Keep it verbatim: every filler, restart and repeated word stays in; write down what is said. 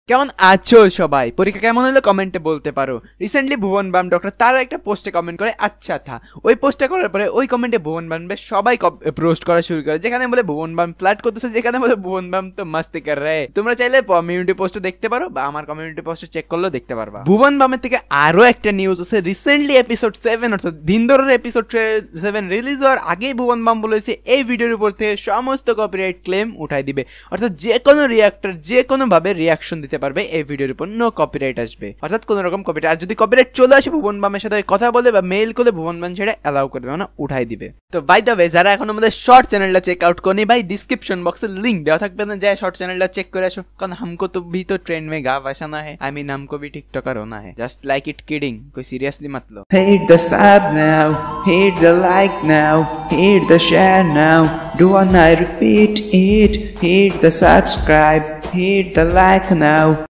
কেমন আছো সবাই? পরীক্ষা কেমন হলো কমেন্টে বলতে পারো। রিসেন্টলি ভুবন বাম ডক্টর তারা একটা পোস্টে কমেন্ট করে আচ্ছা থা। ওই পোস্টটা করার পরে ওই কমেন্টে ভুবন বামবে সবাই পোস্ট করা শুরু করে, যেখানে বলে ভুবন বাম ফ্ল্যাট করতেছে, যেখানে বলে ভুবন বাম তো মাস্তি কর রে। তোমরা চাইলে কমিউনিটি পোস্টে দেখতে পারো বা আমার কমিউনিটি পোস্টে চেক করলেও দেখতে পারবা। ভুবন বামের থেকে আরো একটা নিউজ আছে। রিসেন্টলি এপিসোড সেভেন অর্থাৎ ধিন্দোরার এপিসোড সেভেন রিলিজ হওয়ার আগেই ভুবন বাম বলেছে এই ভিডিওর উপর থেকে সমস্ত কপিরাইট ক্লেম উঠাই দিবে, অর্থাৎ যে কোনো রিয়াক্টর যে কোনো ভাবে রিয়াকশন দিতে পারবে এই ভিডিওর উপর, নো কপিরাইট আসবে, অর্থাৎ কোনো রকম কপিরাইট। আর যদি কপিরাইট চলে আসে ভুবন বামের সাথে কথা বলে বা মেইল করে ভুবন বাম সেটা অ্যালাউ করে দেবে, মানে উঠাই দিবে। তো বাই দ্য ওয়ে যারা এখন আমাদের শর্ট চ্যানেলটা চেক আউট করেনি ভাই, ডিসক্রিপশন বক্সে লিংক দেওয়া থাকবে, না যায় শর্ট চ্যানেলটা চেক করে আসো, কারণ हमको तो भी तो ट्रेंड में गा बसाना है, आई मीन हमको भी टिकटॉकर होना है, जस्ट लाइक इट किडिंग, कोई सीरियसली मत लो। Hit the sub now, hit the like now, hit the share now, do I repeat it, hit the subscribe, hit the like now.